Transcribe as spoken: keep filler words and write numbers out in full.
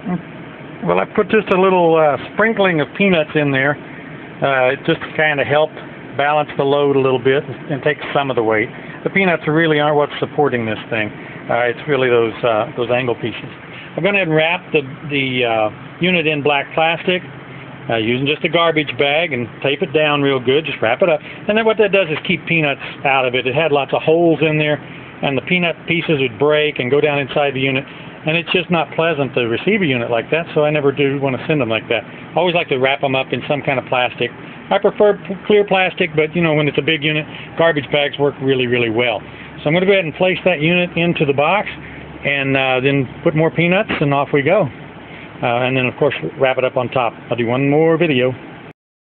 Well, I put just a little uh, sprinkling of peanuts in there, uh, just to kind of help balance the load a little bit and take some of the weight. The peanuts really aren't what's supporting this thing. Uh, it's really those uh, those angle pieces. I'm going to wrap the, the uh, unit in black plastic uh, using just a garbage bag and tape it down real good. Just wrap it up. And then what that does is keep peanuts out of it. It had lots of holes in there, and the peanut pieces would break and go down inside the unit. And it's just not pleasant to receive a unit like that, so I never do want to send them like that. I always like to wrap them up in some kind of plastic. I prefer clear plastic, but you know, when it's a big unit, garbage bags work really, really well. So I'm going to go ahead and place that unit into the box, and uh, then put more peanuts, and off we go. Uh, and then, of course, wrap it up on top. I'll do one more video.